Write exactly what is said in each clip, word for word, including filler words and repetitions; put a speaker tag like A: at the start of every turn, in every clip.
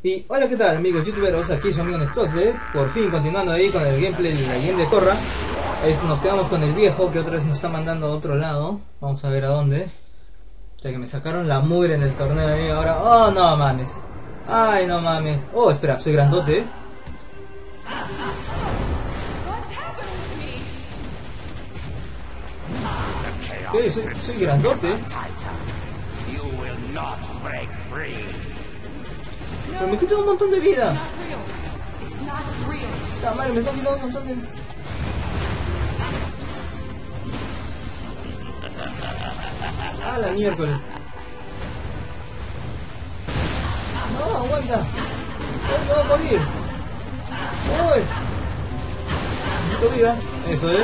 A: Y hola, ¿qué tal amigos youtuberos? Aquí su amigo Nextose, por fin continuando ahí con el gameplay de la leyenda de Korra. Ahí nos quedamos con el viejo que otra vez nos está mandando a otro lado. Vamos a ver a dónde. O sea que me sacaron la mugre en el torneo ahí ahora. Oh, no mames. Ay, no mames. Oh, espera, soy grandote. ¿Qué? Soy, soy grandote. Pero me quitan un montón de vida. La madre, me están quitando un montón de... Ah, la miércoles. No, aguanta. Hoy me voy a morir. Uy. Necesito vida. Eso es.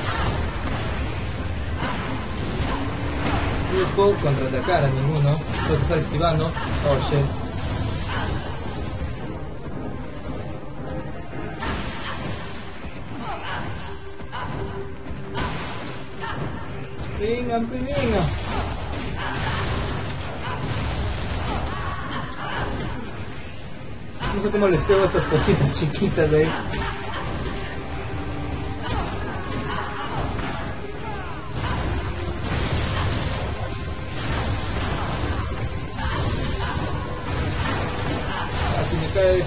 A: Y les puedo contraatacar a ninguno. Creo que está esquivando. Oh shit. Venga, venga. No sé cómo les pego a estas cositas chiquitas de ahí. Así me cae.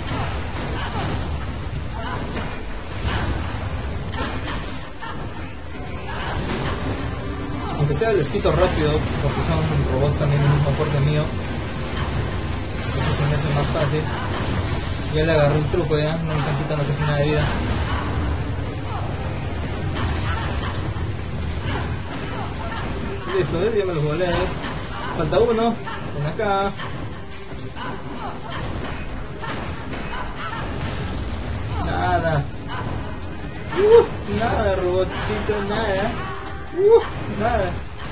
A: Aunque sea les quito rápido, porque son robots también del mismo porte mío. Eso se me hace más fácil. Ya le agarré el truco ya, no me están quitando casi nada de vida. Listo, ¿ves? Ya me los volé. Falta uno. Ven acá. Nada. Uh, nada, robotcito, nada. Uh, nada.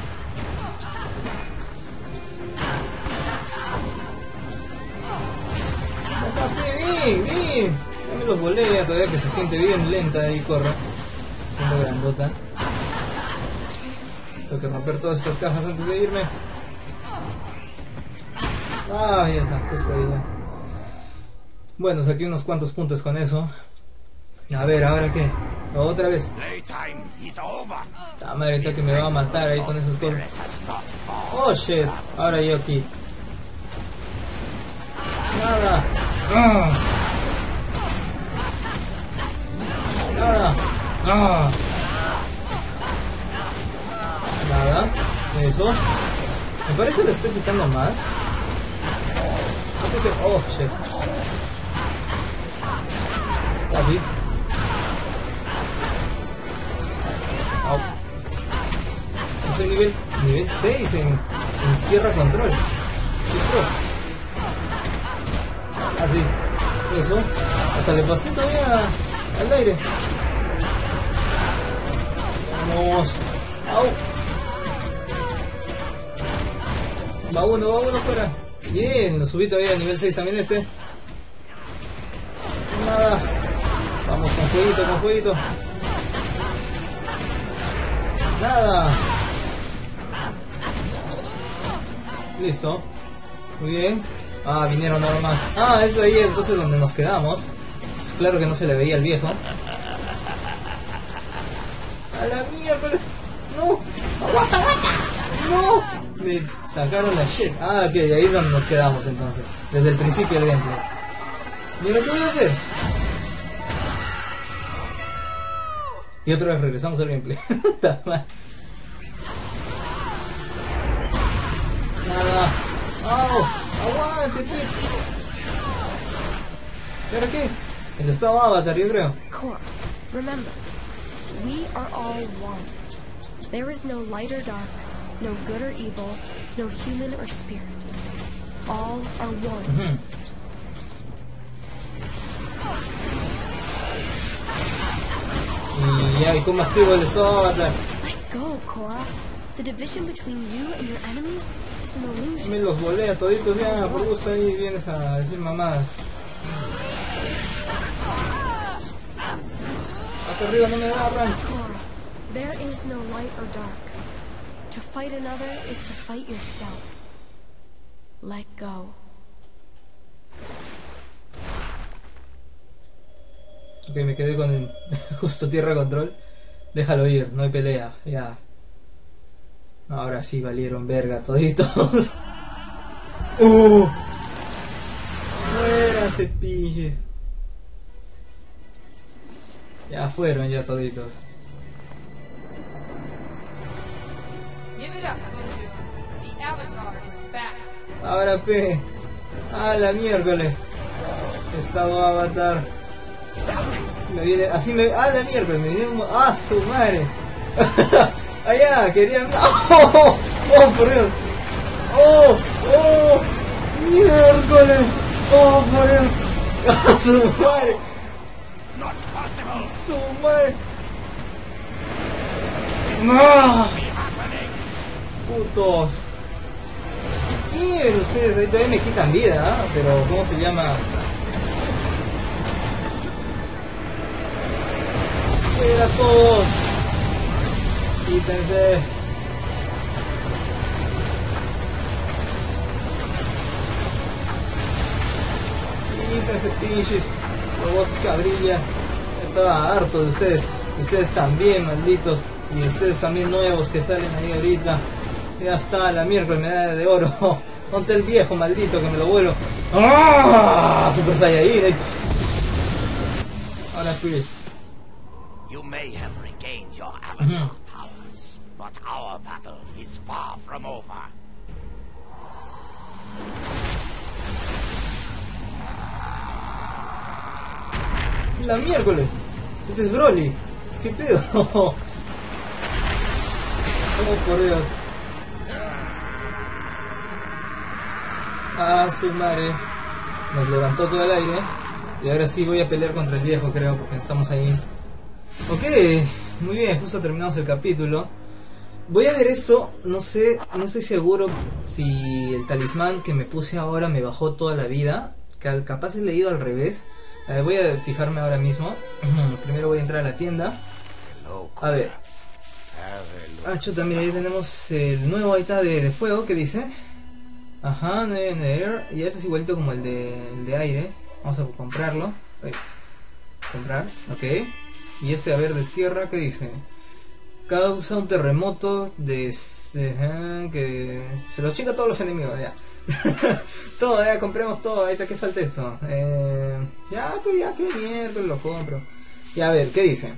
A: Bien, bien. Ya me los volea todavía que se siente bien lenta ahí, Korra. Siendo grandota. Tengo que romper todas estas cajas antes de irme. Ah, ya está, justo ahí ya. Bueno, saqué unos cuantos puntos con eso. A ver, ¿ahora qué? Otra vez. Ah, madre, que me va a matar ahí con esas cosas. Oh shit, ahora yo aquí. Nada. Ah. Nada. Ah. Nada. Eso. Me parece que le estoy quitando más. Entonces, oh shit. Así. Oh. Estoy nivel, nivel seis en, en tierra control. Así. Eso. Hasta le pasé todavía al aire. Vamos. Au. Va uno, va uno fuera. Bien, lo subí todavía a nivel seis también ese. Nada. Vamos con fueguito, con fueguito. Nada. Listo. Muy bien. Ah, vinieron nada más. Ah, es de ahí entonces donde nos quedamos. Pues claro que no se le veía al viejo. A la mierda. No. Aguanta, aguanta. No. Me sacaron la shit. Ah, ok, ahí es donde nos quedamos entonces. Desde el principio del gameplay. ¿Y lo que voy a hacer? Y otra vez regresamos al gameplay. Nada. ¡Oh! ¡Aguante, pip! ¿Pero qué? El estado Avatar, yo creo.
B: Korra, remember, we are all one. There is no light or dark, no good or evil, no human or spirit. All are one.
A: Uh-huh. Y ya, ¿y cómo activo el estado Avatar?
B: Let go, Korra. The division between you and your enemies is an illusion.
A: Me los volé a toditos ya, por gusto ahí vienes a decir mamada. Acá arriba no me agarran.
B: Korra, there is no light or dark. To fight another is to fight yourself. Let go.
A: Ok, me quedé con el justo tierra control. Déjalo ir, no hay pelea, ya. Ahora sí valieron verga toditos. ¡Uh! Fuera cepillos. Ya fueron ya toditos.
C: Give it up, Gojo. The Avatar is back.
A: Ahora P. A la miércoles. Estado Avatar. Me viene, así me. A la miércoles, me viene como. ¡Ah, su madre! Allá, querían. ¡Oh! ¡Oh, por Dios! ¡Oh! ¡Oh! ¡Miércoles! ¡Oh, por Dios! ¡Ah, su madre! ¡Su madre! ¡No! ¡Putos! ¿Qué quieren ustedes? Ahí todavía me quitan vida, ¿eh? Pero ¿cómo se llama? ¡Fuera todos! ¡Quítense! ¡Quítense, pinches! Robots cabrillas. Estaba harto de ustedes. Ustedes también, malditos. Y ustedes también nuevos que salen ahí ahorita. Ya está, la miércoles medalla de oro. ¿Dónde está el viejo maldito que me lo vuelo? ¡Ah! Super Saiyajin. Ahora pues.
D: You may have regained your avatar powers, but our battle is far from over.
A: La miércoles. Este es Broly. ¿Qué pedo? Oh, por Dios. Ah, su madre. Nos levantó todo el aire. Y ahora sí voy a pelear contra el viejo, creo, porque estamos ahí. Ok, muy bien, justo terminamos el capítulo. Voy a ver esto, no sé, no estoy seguro si el talismán que me puse ahora me bajó toda la vida. Que capaz he leído al revés. Eh, voy a fijarme ahora mismo. Primero voy a entrar a la tienda. A ver. Ah, chuta, mira, ahí tenemos el nuevo ahí está de, de fuego, ¿qué dice? Ajá, Air. Y este es igualito como el de, el de aire. Vamos a comprarlo. Ahí. Comprar, ok. Y este, a ver, de tierra, ¿qué dice? Causa un terremoto de... de que se lo chinga a todos los enemigos, ya. Todo, ya, compremos todo. Ahí está, ¿qué falta esto? Eh, ya, pues ya, qué mierda, lo compro. Ya, a ver, ¿qué dice?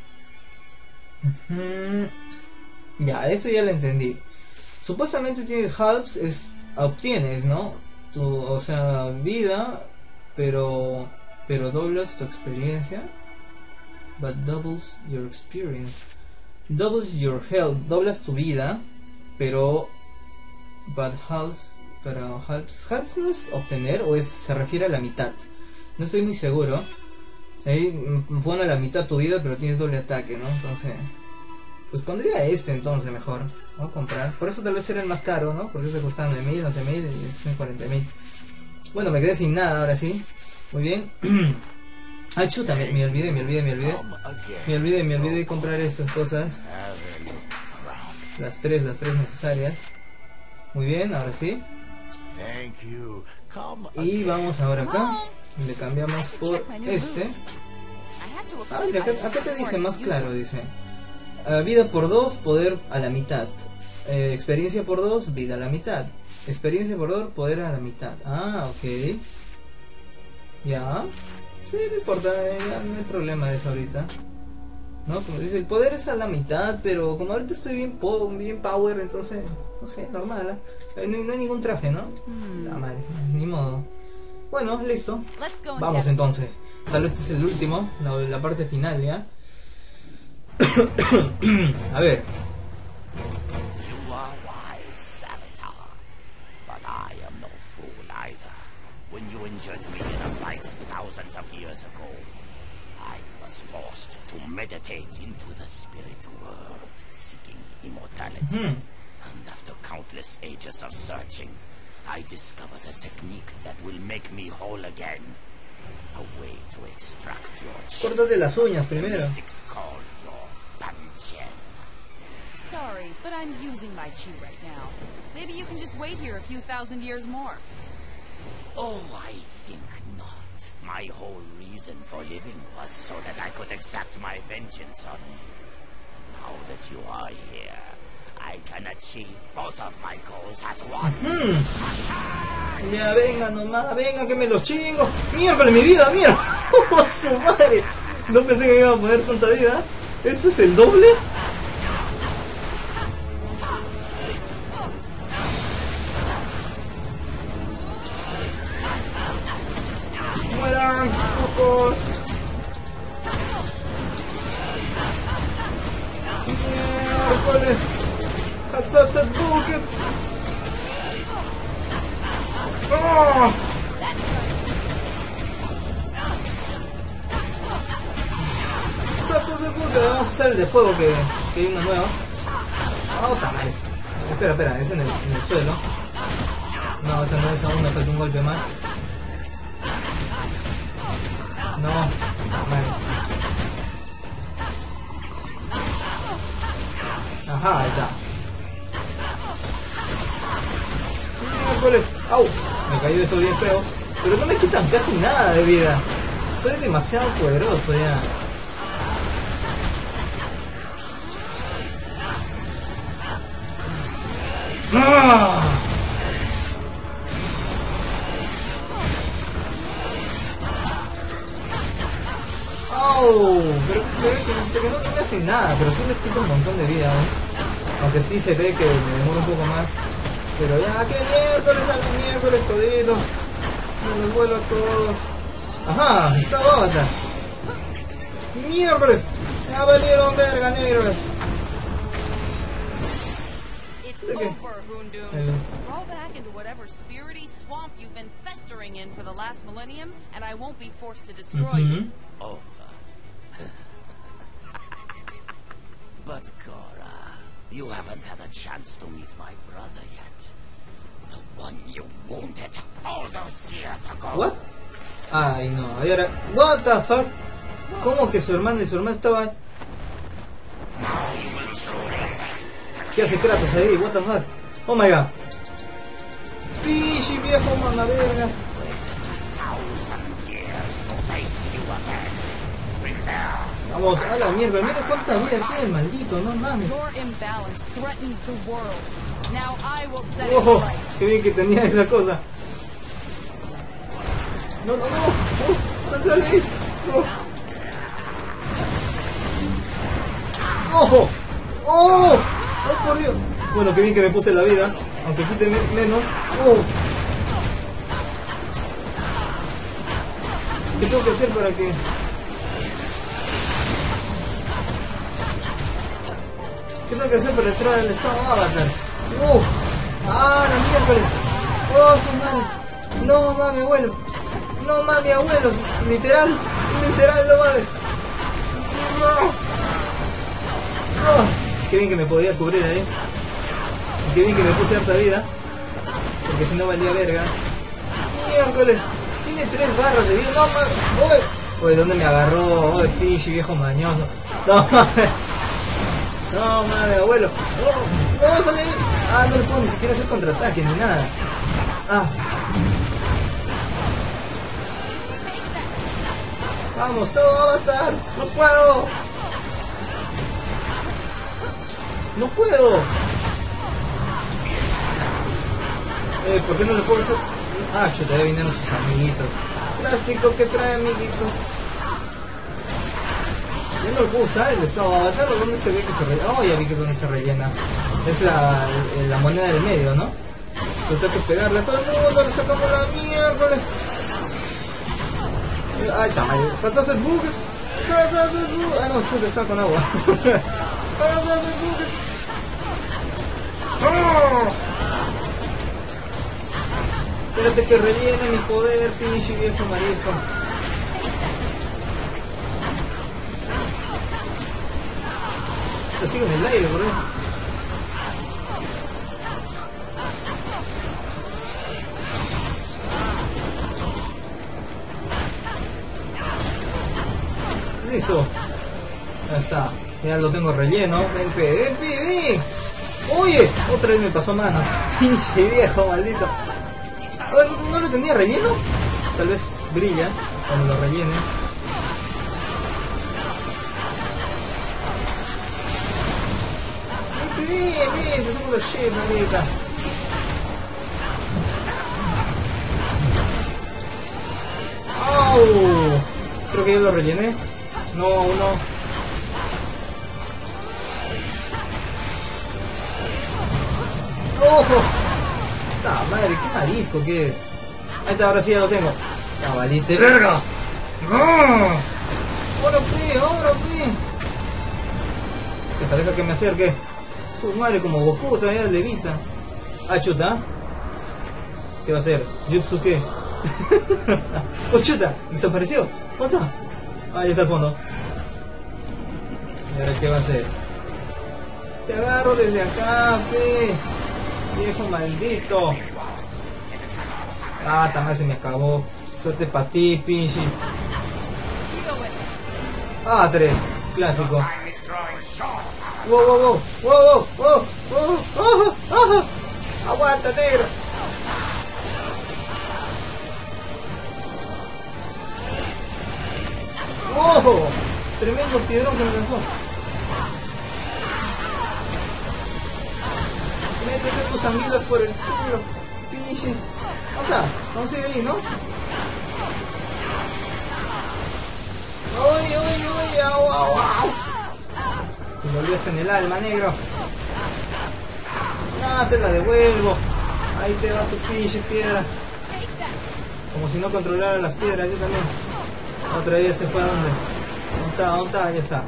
A: Uh-huh. Ya, eso ya lo entendí. Supuestamente tienes halves, es obtienes, ¿no? Tu, o sea, vida, pero pero doblas tu experiencia. But doubles your experience. Doubles your health, doblas tu vida, pero but halves, pero halves, halves no es obtener o es se refiere a la mitad. No estoy muy seguro. Ahí pone a la mitad tu vida, pero tienes doble ataque, ¿no? Entonces, pues pondría este entonces mejor. Voy a comprar. Por eso tal vez era el más caro, ¿no? Porque este costaba nueve mil, once mil y es cuarenta mil. Bueno, me quedé sin nada ahora sí. Muy bien. Ah, chuta, me, me olvidé, me olvidé, me olvidé. Me olvidé, me olvidé de comprar esas cosas. Las tres, las tres necesarias. Muy bien, ahora sí. Y vamos ahora acá. Le cambiamos por este. Ah, mira, acá, acá te dice más claro, dice. Uh, vida por dos, poder a la mitad. Eh, experiencia por dos, vida a la mitad. Experiencia por dos, poder a la mitad. Ah, ok. Ya. Sí, no importa, ya no hay problema de eso ahorita. No, como dice, el poder es a la mitad, pero como ahorita estoy bien, po bien power, entonces, no sé, normal. ¿eh? No, no hay ningún traje, ¿no? Mm. La madre, ni modo. Bueno, listo. Vamos entonces. Tal vez este es el último, la, la parte final, ¿ya? A ver.
D: You are wise, Avatar, but I am no fool either. When you injured me in a fight thousands of years ago, I was forced to meditate into the spirit world, seeking immortality. Hmm. And after countless ages of searching, I discovered a technique that will make me whole again. A way to extract your chi.
A: Córtate las uñas primero.
D: Mystics call your Panchen.
C: Sorry, but I'm using my chi right now. Maybe you can just wait here a few thousand years more.
D: Oh, I think not. My whole reason reason for living was so that I could exact my vengeance on you. Now that you are here, I can achieve both of my goals at once.
A: Hmm. Ya, venga nomás, venga que me los chingo. Miércoles, mi vida, mierda. ¡Oh, su madre! No pensé que me iba a poner tanta vida. ¿Este es el doble? ¡Mueran, pocos! ¡Miércoles! ¡Hatsatsa Bucket! ¡Oh! Vamos a usar el de fuego que, que hay una nueva. ¡Oh, tamal! Espera, espera, es en el, en el suelo. No, esa no es aún, me falta un golpe más. No, tamal. Ajá, ahí está. Miércoles. ¡Au! Me cayó eso bien feo. Pero no me quitan casi nada de vida. Soy demasiado poderoso ya. ¡Ah! ¡Oh! Pero que, que, que no, no me hace nada, pero sí les quita un montón de vida, ¿no? Aunque sí se ve que me demora un poco más. Pero ya, que miércoles a mi miércoles todito. Me los vuelo a todos. Ajá, está Avatar. Miércoles. Ya valieron verga, negros.
C: It's over, Houndoom. Crawl back into whatever spirity swamp you've been festering in for the last millennium, and I won't be forced to destroy
A: Mm-hmm.
C: you.
D: Over. But Cora, you haven't had a chance to meet my brother yet. The one you wounded all those years ago.
A: What? Ay no, y ahora, what the fuck? ¿Cómo que su hermana y su hermana estaban? ¿Qué hace Kratos ahí? What the fuck? Oh my god. Pichi viejo manda vergas. Vamos, a la mierda, mira cuánta vida tiene el maldito, no mames.
C: Your imbalance threatens the world. Now I will set it
A: Ojo,
C: right.
A: qué bien que tenía esa cosa. No, no, no. Oh, sal, sal ahí. Oh. ¡Ojo! ¡Oh! ¡Oh, por Dios! Bueno, qué bien que me puse la vida, aunque quite me menos. ¡Oh! ¿Qué tengo que hacer para que...? ¿Qué tengo que hacer para entrar al estado Avatar? ¡Oh! ¡Ah, la miércoles! ¡Oh, su madre! ¡No, mami, abuelo! ¡No, mami, abuelo! Literal, literal, no mames. ¡No! ¡Oh! Qué bien que me podía cubrir ahí. Qué bien que me puse harta vida. Porque si no valía verga. ¡Miércoles! Tiene tres barras de vida. ¡No mames! ¡Oye! Oye, ¿dónde me agarró? ¡Oye, pinche viejo mañoso! ¡No mames! ¡No mames, abuelo! ¡No! ¡No, sale ahí! ¡Ah, no le puedo ni siquiera hacer contraataque ni nada! ¡Ah! ¡Vamos, todo Avatar! ¡No puedo! ¡No puedo! Eh, ¿por qué no le puedo hacer? Ah, chuta, ya vinieron sus amiguitos. Clásico que trae amiguitos. Ya no lo puedo usar el estado Avatar, ¿o dónde se ve que se rellena? Oh, ya vi que es donde se rellena. Es la, la moneda del medio, ¿no? Entonces tengo que pegarle a todo el mundo, le sacamos la miércoles. Ay, está mal. ¿Pasas el bug? ¿Pasas el bug? Ah, no, chuta, está con agua. ¡Pasas el bug! ¡Oh! Espérate que rellene mi poder, pinche viejo marisco. Te sigo en el aire, bro. Listo. Ya está. Ya lo tengo relleno. Ven, ven, ven, ven. Oye, otra vez me pasó mano. Pinche viejo maldito. ¿No lo tenía relleno? Tal vez brilla cuando lo rellene. bien, bien, te somos los shit ahorita. ¡Au! Creo que ya lo rellené. No, aún no. ¡Ojo! ¡Ta madre! ¡Qué marisco que es! Ahí está, ahora sí ya lo tengo. ¡Ya valiste, verga! ¡No! ¡Ahora fui! ¡Ahora fui! Deja, deja que me acerque. Su madre como Goku todavía levita. Ah, chuta. ¿Qué va a hacer? ¿Jutsu qué? ¡Oh, chuta! ¿Desapareció? ¿Dónde está? Ahí está al fondo. ¿Y ahora qué va a hacer? Te agarro desde acá, fe. Viejo maldito. Ah, también se me acabó. Suerte para ti, pinche. Ah, tres. Clásico. Wow, wow, wow. Wow, wow, wow. Oh, oh, oh. Aguanta, negro. ¡Wow! Tremendo piedrón que me lanzó. Métete tus anguilas por el culo, pinche. Acá, vamos a ir ahí, ¿no? ¡Uy, uy, uy! ¡Au, au, au! Me volvió hasta en el alma, negro. No, te la devuelvo. Ahí te va tu pinche piedra. Como si no controlara las piedras, yo también. Otra vez se fue a dónde. ¿Dónde está? ¿Dónde está? Ya está.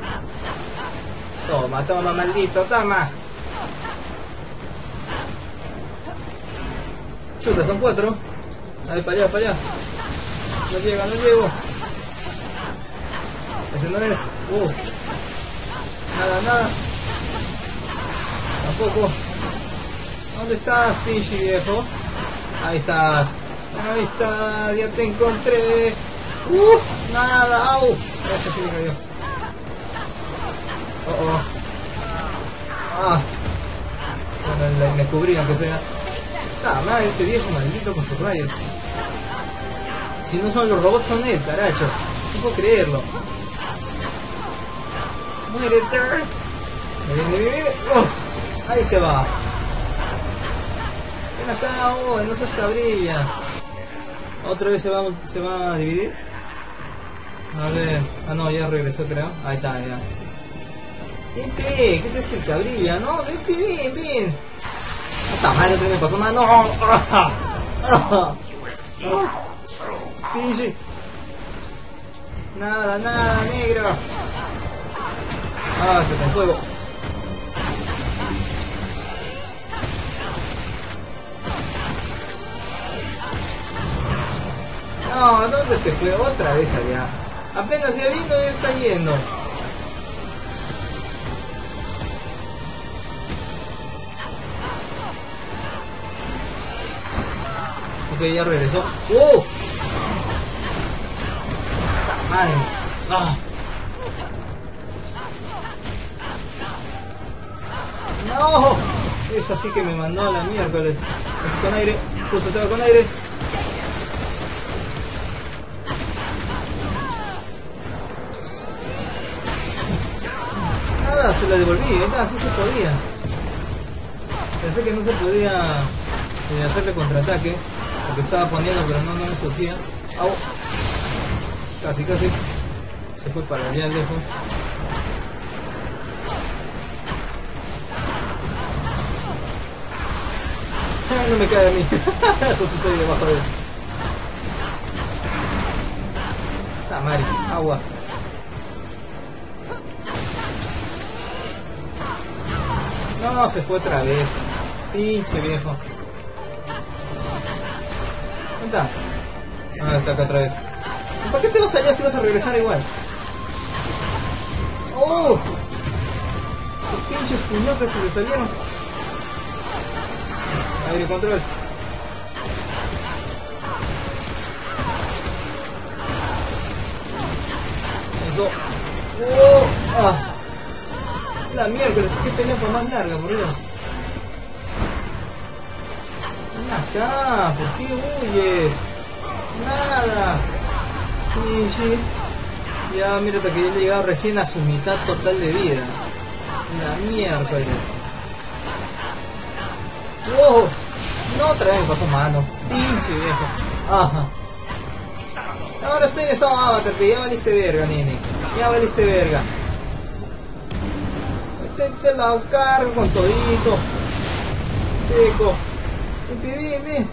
A: Toma, toma, maldito, toma. Chuta, son cuatro. Ahí, para allá, para allá. No llega, no llego. Ese no es. Uh. Nada, nada. Tampoco. ¿Dónde estás, pinche viejo? Ahí estás. Ahí estás, ya te encontré. Uh, nada, au. Ese sí me cayó. Oh, oh. Ah. Bueno, me cubrí aunque sea. Ah, madre, este viejo maldito con sus rayos. Si no son los robots, son él, caracho. No puedo creerlo. Muérete. Viene, viene, viene. Oh, ahí te va. Ven acá, oh, no seas cabrilla. Otra vez se va, se va a dividir. A ver. Ah, no, ya regresó, creo. Ahí está, ya. Ven, ven, ¿qué te hace el cabrilla? No, ven, ven, ven. ¡Esta madre no me pasó más! ¡No! ¡Ah! ¡Ah! ¡Pinche! Nada, nada, negro. Ah, está con fuego. No, ¿dónde se fue? Otra vez allá. Apenas se ha vino y está yendo. Ok, ya regresó. ¡Oh! ¡Madre! ¡Ah! ¡No! Esa sí que me mandó a la miércoles. Es con aire. Justo estaba con aire. Nada, se la devolví. ¿Eh? Así se podía. Pensé que no se podía eh, hacerle contraataque. Porque estaba poniendo, pero no, no me surgía. ¡Au! Casi, casi. Se fue para allá lejos. No me cae a mí. Entonces estoy debajo de él. Ah, Mari, agua. No, se fue otra vez. Pinche viejo. ¿Dónde está? Ah, está acá otra vez. ¿Para qué te vas allá si vas a regresar igual? ¡Oh! ¡Qué pinches puñotes se le salieron! Aire control. Eso. ¡Oh! ¡Ah! La mierda, qué pelea por más larga, por Dios. Ven acá, ¿por qué huyes? Nada. Sí, sí. Ya, mírate que ya he llegado recién a su mitad total de vida. La miércoles. ¡Wow! No, otra vez me pasó mano. Pinche viejo. Ajá. Ahora estoy en estado avatar, que ya valiste verga, nene. Ya valiste verga. Te, te la cargo con todito. Seco. Bien, bien.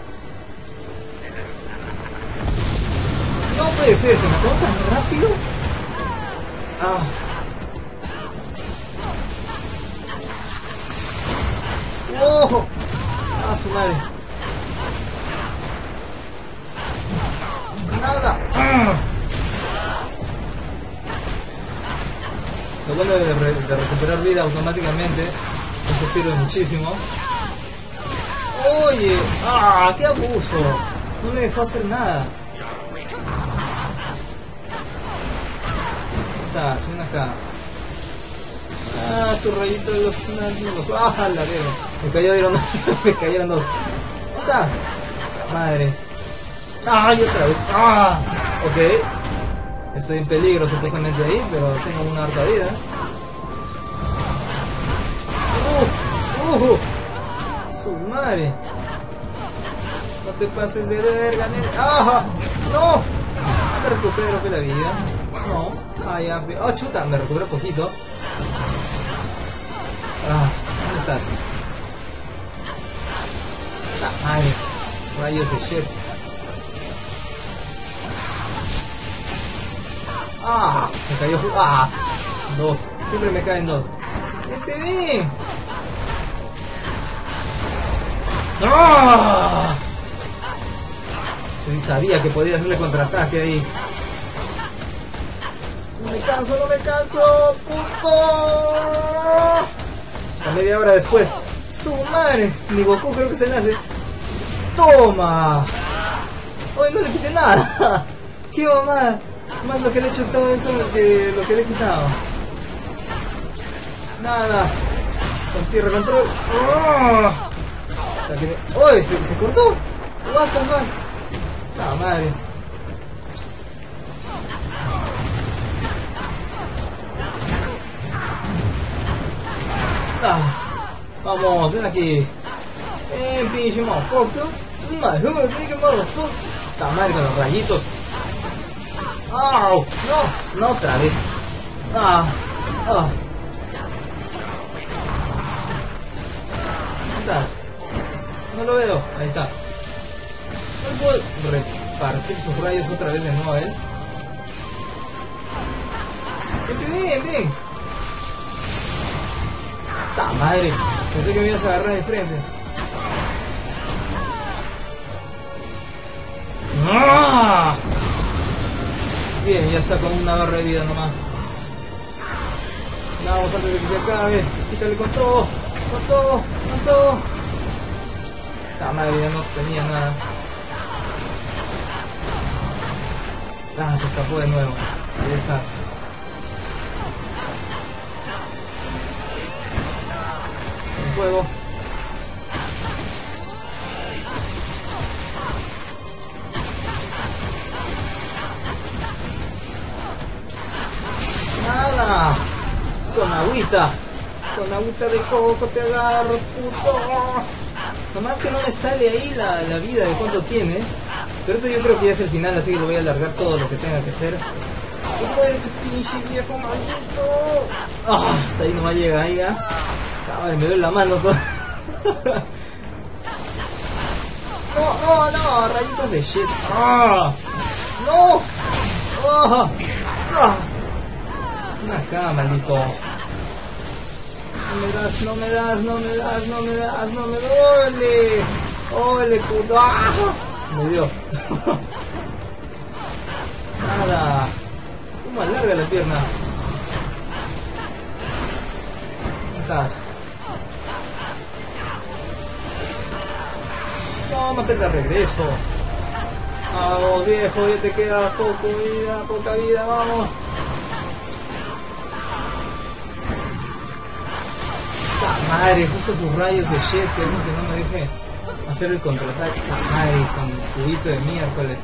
A: No puede ser, se me acabó tan rápido. Ah. ¡Oh! ¡Ah, su madre! ¡Nada! ¡Ah! Lo bueno de, re de recuperar vida automáticamente, eso sirve muchísimo. ¡Oye! ¡Ah! ¡Qué abuso! No me dejó hacer nada. ¿Dónde está? Ven acá. Ah, tu rayito de los... los ¡ah, la verga! Me cayeron, me cayeron dos. ¿Dónde está? Madre. ¡Ay, otra vez! ¡Ah! Ok. Estoy en peligro supuestamente ahí, pero tengo una harta vida. ¡Uh! ¡Uh! ¡Su madre! No te pases de verga, nene. ¡Ah! ¡No! Me recupero de la vida. No. Ah, ya. ¡Oh, chuta! Me recuperé poquito. Ah, ¿dónde estás? Ah, madre. Rayos de shit. Ah, me cayó. Ah, dos. Siempre me caen dos. ¡Vente bien! ¡Ah! Sí, sabía que podía hacerle contraataque ahí. No me canso, no me canso. ¡Puto! A media hora después. ¡Su madre! Ni Goku creo que se nace. ¡Toma! ¡Hoy no le quité nada! ¡Qué mamada! Más lo que le he hecho todo eso lo que, lo que le he quitado. Nada. Con tierra control. ¡Oh! ¡Oh! ¿Se, se cortó? What the fuck? ¡Ah, madre! Ah, vamos, ven aquí. Ven, pinche motherfucker. This is my hood, nigga, motherfucker. ¡Ah, madre, con los rayitos! ¡Oh! ¡No! ¡No otra vez! ¡Ah! ¡Ah! ¿Dónde estás? No lo veo. Ahí está. No puedo repartir sus rayos otra vez de nuevo a él. ¡Bien, bien, bien! ¡Ta madre! Pensé que me ibas a agarrar de frente. ¡Ah! Bien, ya está con una barra de vida nomás. Vamos antes de que se acabe. Quítale con todo, con todo, con todo. Esta madre ya no tenía nada. Ah, se escapó de nuevo. Ahí está. El juego. Nada. Con agüita. Con agüita de coco te agarro, puto. Nomás que no me sale ahí la, la vida de cuánto tiene. Pero esto yo creo que ya es el final, así que lo voy a alargar todo lo que tenga que hacer. ¡Ay, qué pinche viejo maldito! Ah, hasta ahí nomás llega ahí, ¿ah? Ay, me duele la mano todo. No, no, no, rayitos de shit. ¡Ah! ¡No! ¡Ah! ¡Ah! Una acá, maldito. No me das, no me das, no me das, no me das, no me duele. ¡Ole, puto! ¡Ah! Me dio. Nada. ¿Cómo alarga la pierna? ¿Dónde estás? Tómate de regreso. Vamos, viejo, ya te queda poco vida, poca vida, vamos. ¡La madre! Justo sus rayos de shit que no, que no me deje hacer el contraataque. ¡La madre! Con cubito de miércoles.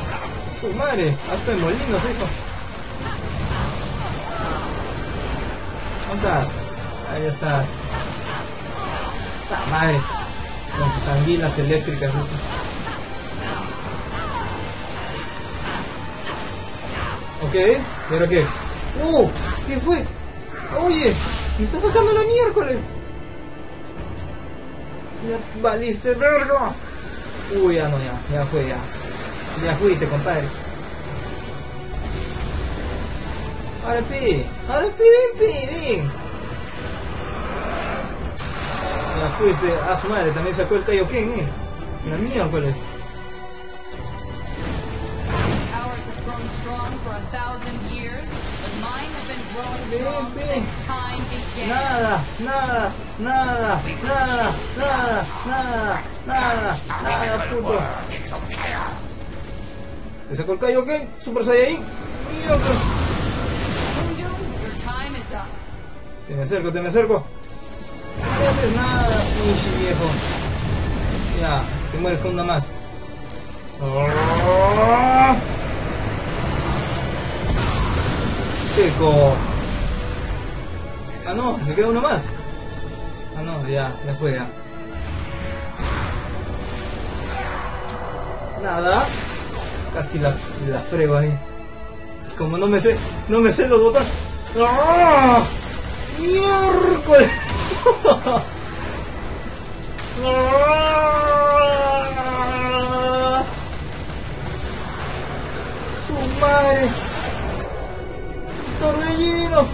A: ¡Su madre! Hasta en molinos eso. ¿Dónde estás? Ahí está. ¡Ah, madre! Con tus anguilas eléctricas eso. Ok, ¿y ahora qué? ¡Uh! ¿Qué fue? ¡Oye! ¡Me está sacando la miércoles! ¡Ya valiste, verga! Uy, ya no, ya, ya fue, ya. Ya fuiste, compadre. Ahora pi, ahora pi, pi, pi. Ya fuiste, a su madre, también sacó el Kaioken, eh. La miércoles. Ven, ven. Nada, nada, nada, nada, nada, nada, nada, nada, puto. Te sacó el Kaioken, Super Saiyajin. Mierda. Te me acerco, te me acerco. No haces nada, pinche viejo. Ya, te mueres con una más. Oh. Seco. Ah no, me queda uno más. Ah no, ya, ya fue ya. Nada. Casi la, la frego ahí. Como no me sé, no me sé los botones. ¡Ah! ¡Miércoles! ¡Ah! ¡Su madre! ¡Torbellino!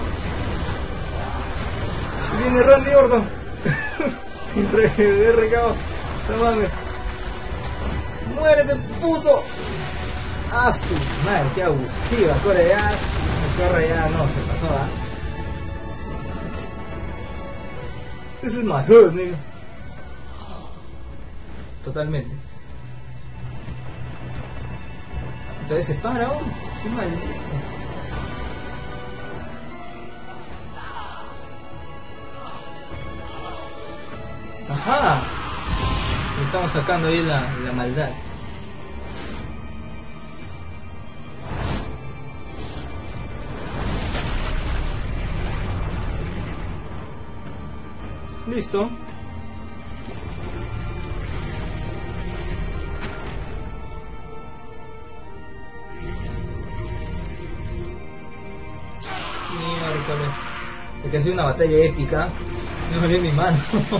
A: Viene Randy Orton. Re, re cabo. No mames. ¡Muérete, puto! ¡Ah, su madre! ¡Qué abusiva! Corre ya. Corre ya. No, se pasó, ¿ah? ¿eh? This is my hood, nigga. Totalmente. Entonces se para, oh. ¡Qué maldito! Ajá. Estamos sacando ahí la, la maldad. Listo. Miércoles. Porque ha sido una batalla épica. No me en mi mano.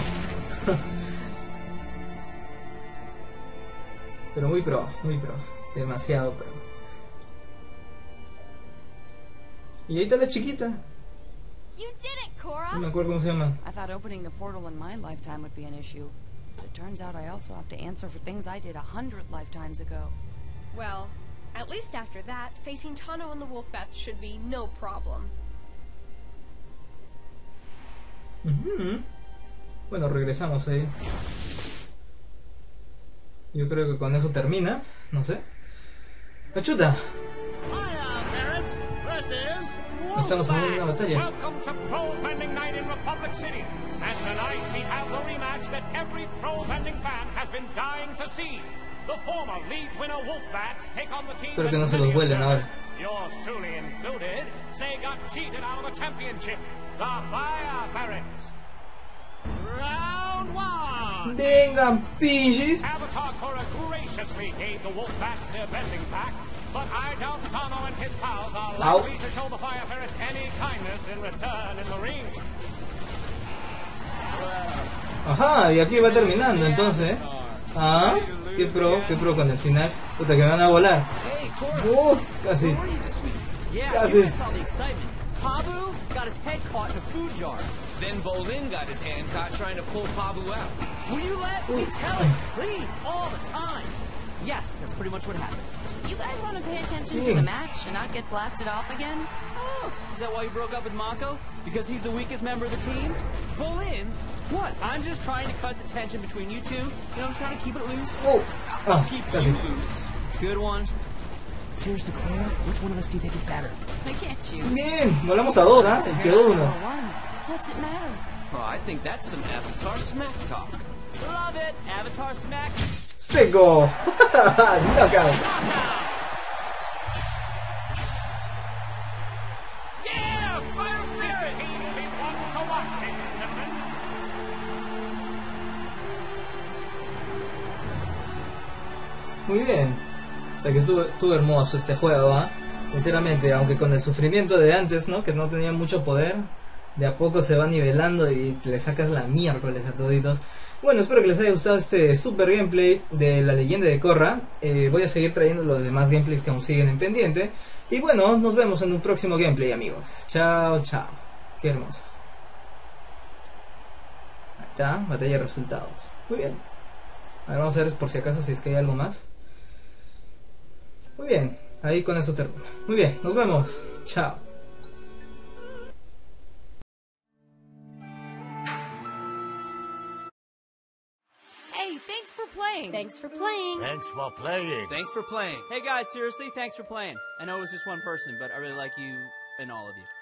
A: Pero muy pro, muy pro. Demasiado pro. Y ahí está la chiquita.
C: You did it, Korra.
A: No me acuerdo cómo se llama.
C: I thought opening the portal in my lifetime would be an issue. But it turns out I also have to answer for things I did a hundred lifetimes ago.
B: Well, at least after that, facing Tano and the Wolfbats should be no problem.
A: Uh-huh. Bueno, regresamos ahí. Yo creo que con eso termina, no sé. ¡Achuta! Estamos en una batalla.
E: Welcome to Pro Vending Night in Republic City. And tonight we have the rematch that every Pro Vending fan has been dying to see. The former league winner Wolfbats take on the team.
A: Espero que no se los vuelen ahora.
E: Yours truly included. Say got cheated out of the championship. The Fire Ferrets. Round one.
A: Vengan, pinches.
E: Avatar Korra graciously gave the Wolfbats their vending pack. But I doubt Tano and his pals are likely to show the Fire Ferrets any kindness in return in the ring.
A: Ajá, y aquí va terminando entonces. Ah, qué pro, qué pro con el final. Puta, que me van a volar. Uh, casi. Casi.
F: Pabu got his head caught in a food jar. Then Bolin got his hand caught trying to pull Pabu out. Will you let me tell it, please, all the time? Yes, that's pretty much what happened.
C: You guys want to pay attention to the match and not get blasted off again?
F: Oh, is that why you broke up with Mako? Because he's the weakest member of the team? Bolin? What? I'm just trying to cut the tension between you two. You know, I'm trying to keep it loose.
A: Oh,
F: I'll
A: ah,
F: keep
A: casi.
F: you loose. Good one. Seriously, Clara, which one of us do you think is better?
C: I can't choose.
A: Bien, volamos a dos, ¿ah? ¿eh? Quedó uno.
C: What's it matter?
F: Oh, I think that's some Avatar smack talk. Love it! Avatar smack.
A: Seco. Knockout.
E: Yeah! Fire Ferret!
A: Muy bien. O sea que estuvo, estuvo hermoso este juego, ¿ah? ¿eh? Sinceramente, aunque con el sufrimiento de antes, ¿no? Que no tenía mucho poder, de a poco se va nivelando y le sacas la miércoles a toditos. Bueno, espero que les haya gustado este super gameplay de la leyenda de Korra. Eh, voy a seguir trayendo los demás gameplays que aún siguen en pendiente. Y bueno, nos vemos en un próximo gameplay, amigos. Chao, chao. Qué hermoso. Ahí está, batalla de resultados. Muy bien. Ahora vamos a ver por si acaso si es que hay algo más. Muy bien, ahí con eso termina. Muy bien, nos vemos. Chao.
C: Hey, thanks for playing.
B: Thanks for playing.
G: Thanks for playing.
F: Thanks for playing. Hey guys, seriously, thanks for playing. I know it was just one person, but I really like you and all of you.